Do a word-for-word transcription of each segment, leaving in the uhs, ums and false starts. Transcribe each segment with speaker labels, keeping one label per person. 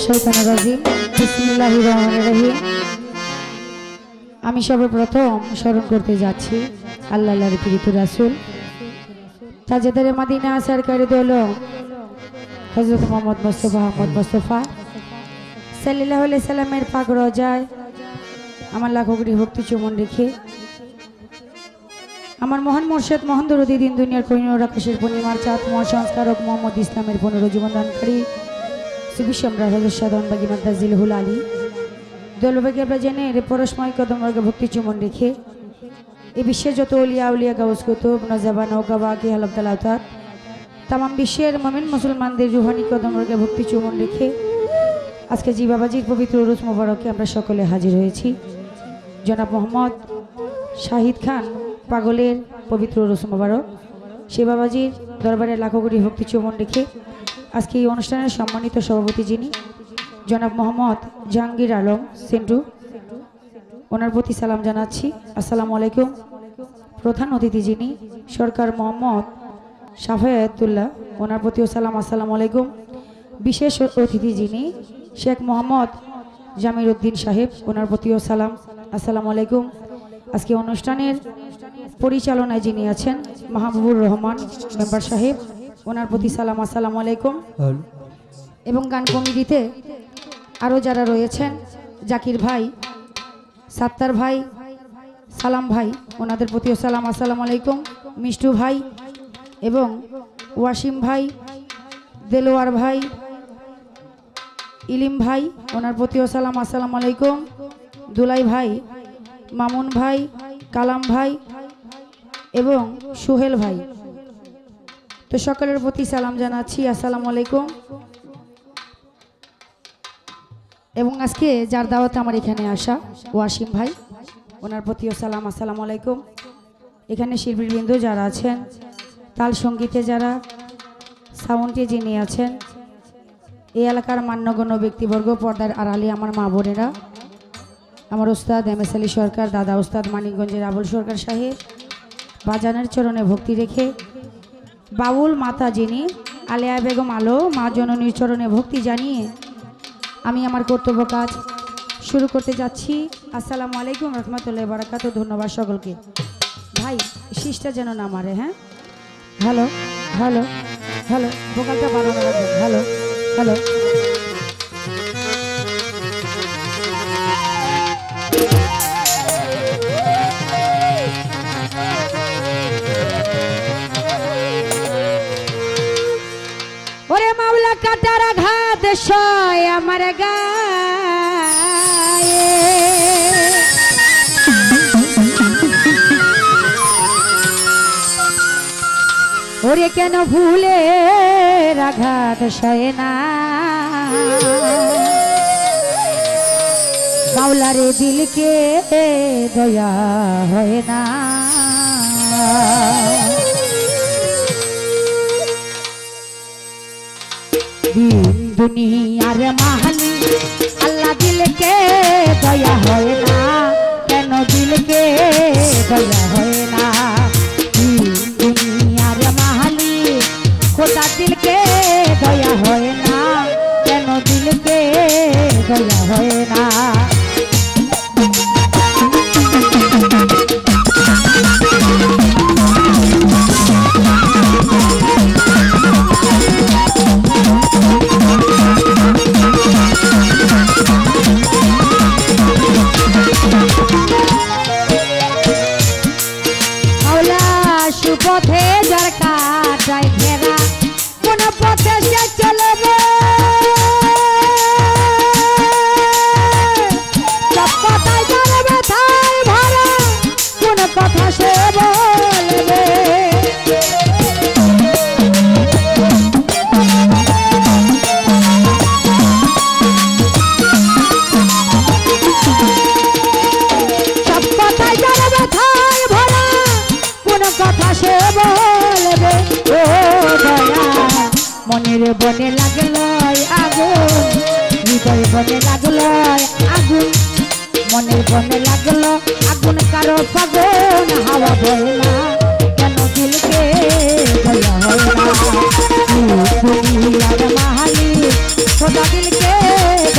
Speaker 1: শাইতানির রাজিম। বিসমিল্লাহির রহমানির রহিম। আমি সর্বপ্রথম স্মরণ করতে যাচ্ছি আল্লাহর প্রিয় রাসূল তাজদার মদিনা সরকার দোলো হযরত মুহাম্মদ মুস্তাফা আহমদ মুস্তাফা সাল্লাল্লাহু আলাইহি সাল্লামের পাক রোজায় আমার লাখো কোটি ভক্তি চুমন রেখে আমার মহান মুর্শিদ মহান দরদি দিন দুনিয়ার কোহিনূর আকাশের পূর্ণিমার চাঁদ মহাসংস্কারক মোহাম্মদ ইসলামের পুনরুজ্জীবন দানকারী শ্রী হযরত সাধন বাগী মাদ্দাজিলহুল আলী দলবাগী বাজানের পরশময় কদমবর্গে ভক্তি চুমন রেখে এই বিশ্বের যত আউলিয়া আউলিয়া গাউস কুতুব নজাবান ও গাওয়াকি হালফ দালাওয়াত तमाम বিশ্বের মুমিন মুসলমানদের রুহানি কদমবর্গে ভক্তি চুমন রেখে আজকে জি বাবাজির পবিত্র উরুস মোবারকে আমরা সকলে হাজির হয়েছি। জনাব মোহাম্মদ শাহিদ খান পাগলের পবিত্র উরুস মোবারক সে বাবাজির দরবারে লাখো কোটি ভক্তি চুমন রেখে আজকে এই অনুষ্ঠানের সম্মানিত সভাপতি যিনি জনাব মোহাম্মদ জাহাঙ্গীর আলম সেন্টু ওনার প্রতি সালাম জানাচ্ছি। আসসালামু আলাইকুম। প্রধান অতিথি যিনি সরকার মোহাম্মদ শাফায়াতুল্লাহ ওনার প্রতিও সালাম আসসালামু আলাইকুম। বিশেষ অতিথি যিনি শেখ মোহাম্মদ জামির উদ্দিন সাহেব ওনার প্রতিও সালাম আসসালামু আলাইকুম। আজকে অনুষ্ঠানের পরিচালনায় যিনি আছেন মাহবুবুর রহমান মেম্বার সাহেব ওনার প্রতি সালাম আসসালামু আলাইকুম। এবং গান কমিটিতে আরও যারা রয়েছেন জাকির ভাই সাত্তার ভাই সালাম ভাই ওনাদের প্রতিও সালাম আসসালামু আলাইকুম। মিষ্টু ভাই এবং ওয়াসিম ভাই দেলোয়ার ভাই ইলিম ভাই ওনার প্রতিও সালাম আসসালামু আলাইকুম। দুলাই ভাই মামুন ভাই কালাম ভাই এবং সুহেল ভাই তো সকলের প্রতি সালাম জানাচ্ছি আসসালামু আলাইকুম। এবং আজকে যার দাওয়াতে আমার এখানে আসা ওয়াসিম ভাই ওনার প্রতিও সালাম আসসালামু আলাইকুম। এখানে শিল্পীবৃন্দ যারা আছেন তাল সঙ্গীতে যারা সাউন্ডে যিনি আছেন এই এলাকার মান্যগণ্য ব্যক্তিবর্গ পর্দার আড়ালে আমার মা বোনেরা আমার ওস্তাদ এম এস আলী সরকার দাদা ওস্তাদ মানিকগঞ্জের আবুল সরকার সাহেব বাজানের চরণে ভক্তি রেখে বাউল মাতা যিনি আলেয়া বেগম আলো মা জননীর চরণে ভক্তি জানিয়ে আমি আমার কর্তব্য কাজ শুরু করতে যাচ্ছি। আসসালামু আলাইকুম রহমতুল্লাহি ওয়া বারাকাতুহু। ধন্যবাদ সকলকে। ভাই শিষ্টা যেন না মারে। হ্যাঁ হ্যালো হ্যালো হ্যালো ভোকালটা বাড়ানো রাখবেন। হ্যালো হ্যালো ওরে মাওলা কাটার আঘাত সয় আমার গায়ে ওরে কেন ভুলে আঘাত সয় না মাওলারে দিলকে দয়া হয় না দুনিয়ার মালিক আল্লাহ দিলকে দয়া হয় না কেন দিলকে দয়া হয় না দুনিয়ার মালিক খোদা দিলকে দয়া হয় না কেন দিলকে দয়া হয় না পথে যার কাটায় ঘেরা কোন পথে সে চলবে সব কথায় যার ব্যথায় ভরা কোন কথা সে বলবে সব কথায় যার ব্যথায় ভরা কোন কথা সে বলবে ও দয়া মনের বনে লাগলো আগুন হৃদয় বনে লাগলো আগুন মনের বনে লাগলো আগুন কারো ফাগুন হাওয়া বয় না কেন দিলকে দয়া হয় না দুনিয়ার মালিক খোদা দিলকে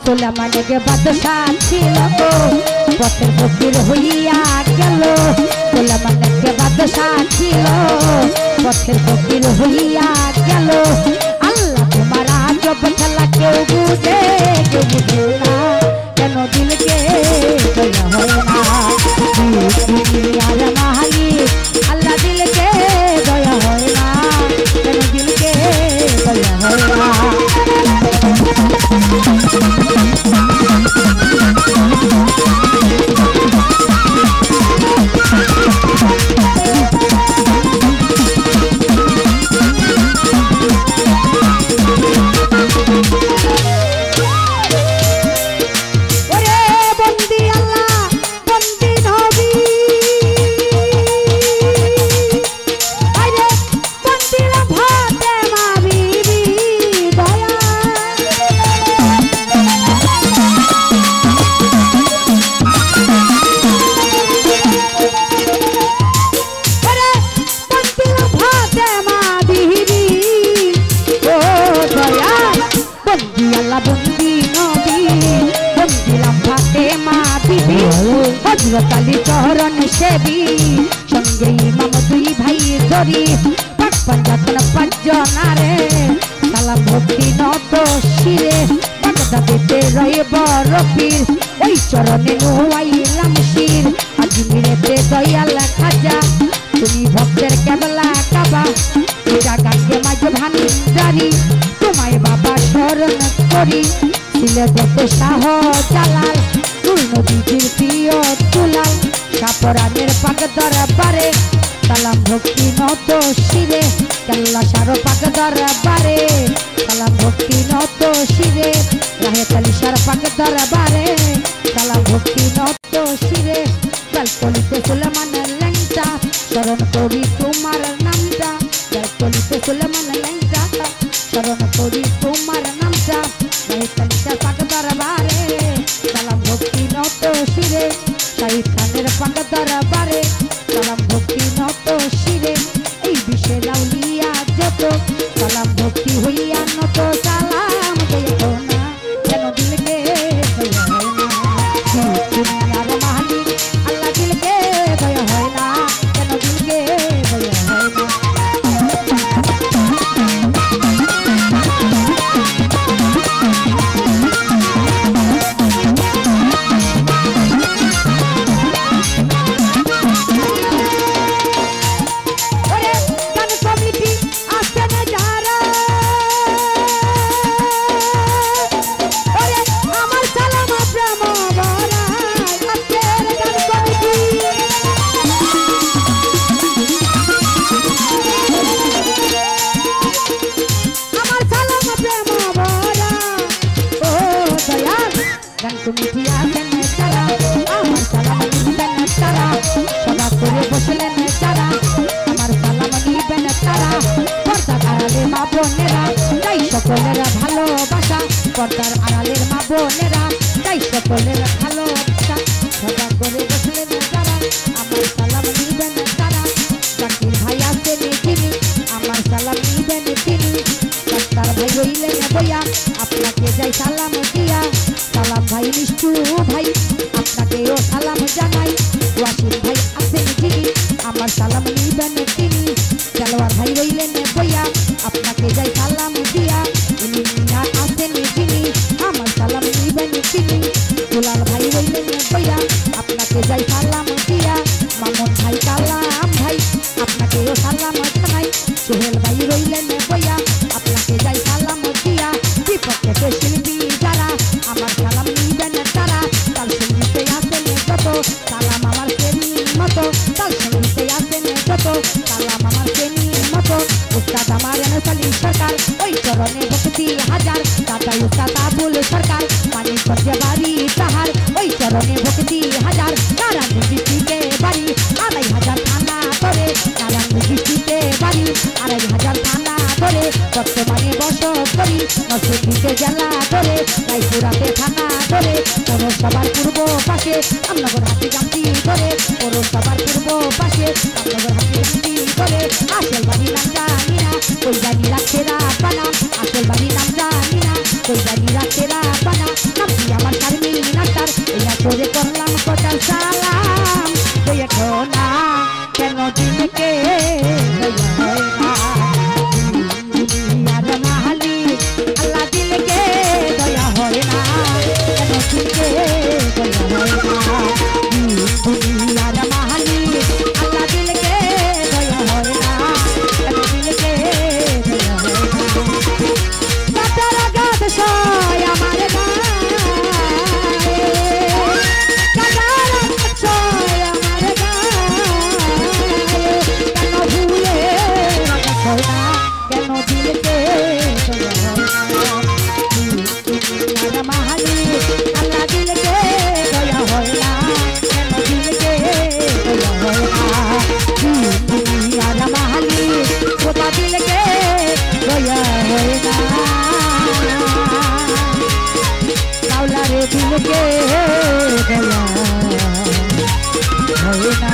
Speaker 1: তোলা মানে বাদশাহ ছিল গো পথের ফকির হইয়া গেল তোলা মানে বাদশাহ ছিল পথের ফকির হইয়া গেল আল্লাহ তোমার আজব খেলা কেউ বুঝে কেউ বুঝে না কেন দিলকে দয়া হয় না দুনিয়ার মালিক আল্লাহ দিলকে দয়া হয় না কেন দিলকে দয়া হয় না चरण सेवी संगे इमाम दुई भाई धरी पंजातन पांचनारे सालाम भक्ति নত शिरे बागदादीते रहिब रफिर ओई चरणे नुआइलाम शिर आजमिरेते दयाल खाजा तुमी भक्तेर केबला काबा जागाके माझ भान्डारी तुम्हारे बाबा शरण करी ছিলে যত শাহ জালাল নদীর প্রিয় তুলাল সাপরানের পাক দরবারে সালাম ভক্তি নত শিরে কেল্লা সার পাক দরবারে সালাম ভক্তি নত শিরে রাহে কালিসার পাক দরবারে সালাম ভক্তি নত শিরে কলকলিতে সুলেমান লেংটা শরণ করি তোমার নামটা কলকলিতে সুলেমান লেংটা শরণ করি তোমার নামটা রাহে কালিসার পাক দরবারে সালাম ভক্তি নত শিরে শাহিদ খানের পাক দরবারে সালাম ভক্তি নত শিরে এই বিশ্বের আউলিয়া যত সালাম ভক্তি হইয়া নত সালাম দেও না কেন দিলকে দয়া হয় না দুনিয়ার মালিক আল্লাহ দিলকে দয়া হয় না কেন দিলকে দয়া হয় না ভালোবাসা পর্দার আড়ালের মা বোনেরা তাই সকলের ভালোবাসা সদা করে বসলেন তারা আমার সালাম নিবেন তারা জাকির ভাই আসেন তিনি আমার সালাম নিবেন তিনি ডাক্তার ভাই রইলেন বইয়া আপনাকে যাই সালাম দিয়া সালাম ভাই নিষ্ঠু ভাই আপনাকেও সালাম জানাই ওয়াসিম ভাই আসেন তিনি আমার সালাম নিবেন তিনি সালোয়ার ভাই রইলেন বইয়া আপনাকে যাই সালাম দিয়া আসেন তিনি আমার সালাম নিবেন তিনি দুলাল ভাই রইলেন বইয়া আপনাকে যাই সালাম দিয়া মামুন ভাই কালাম ভাই আপনাকেও সালাম জানাই সোহেল ভাই রইলেন বইয়া আপনাকে যাই সালাম দিয়া বিপক্ষে শিল্পী যারা আমার সালাম নিবেন তারা তাল সঙ্গীতে আসেন কত সালাম আমার শ্রেণীর মতো তাল সঙ্গীতে আসেন কত সালাম আমার শ্রেণীর মতো উস্তাদ আমার সালিম সরকার ওই চরণে ভক্তি হাজার দাদাই উস্তাদ আবুল সরকার মানিক করছে বাড়ি তাহার ওই চরণে ভক্তি হাজার নারায়ণ দৃষ্টিতে বাড়ি আড়াই হাজার থানা ধরে নারায়ণ দৃষ্টিতে বাড়ি আড়াই হাজার থানা ধরে বর্তমানে বস করি নরসিংদীতে জেলা ধরে রায়পুরাতে থানা ধরে পৌরসভার পূর্ব পাশে রামনগর হাতি গামতি ধরে পৌরসভার পূর্ব পাশে রামনগর হাতি গামতি ধরে আসল বাড়ি নাম জানি না কই জানি রাখেরা বানা আসল বাড়ি নাম জানি না কই জানি রাখেরা বানা নাম दिल के गला है ना